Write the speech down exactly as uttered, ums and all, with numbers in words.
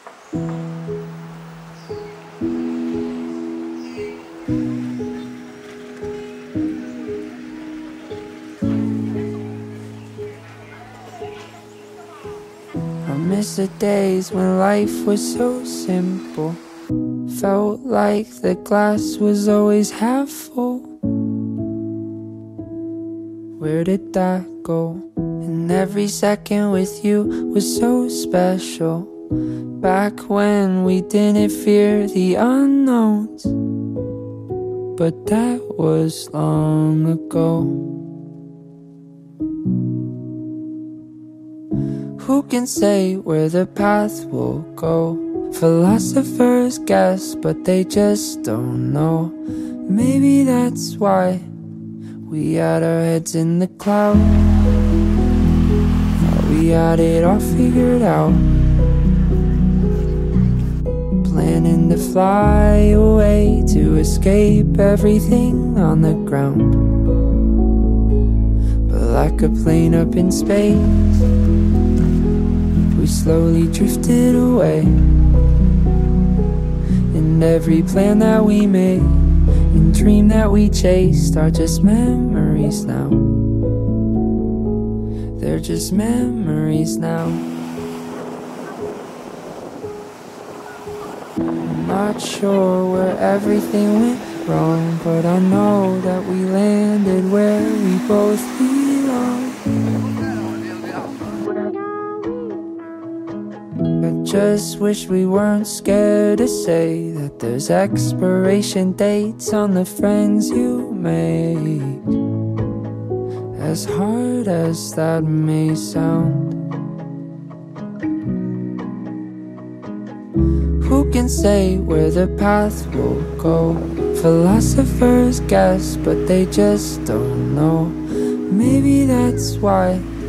I miss the days when life was so simple. Felt like the glass was always half full. Where did that go? And every second with you was so special. Back when we didn't fear the unknowns. But that was long ago. Who can say where the path will go? Philosophers guess, but they just don't know. Maybe that's why we had our heads in the clouds. Thought we had it all figured out. Planning to fly away to escape everything on the ground. But like a plane up in space, we slowly drifted away. And every plan that we made and dream that we chased are just memories now. They're just memories now. I'm not sure where everything went wrong, but I know that we landed where we both belong. I just wish we weren't scared to say that there's expiration dates on the friends you make. As hard as that may sound, who can say where the path will go? Philosophers guess, but they just don't know. Maybe that's why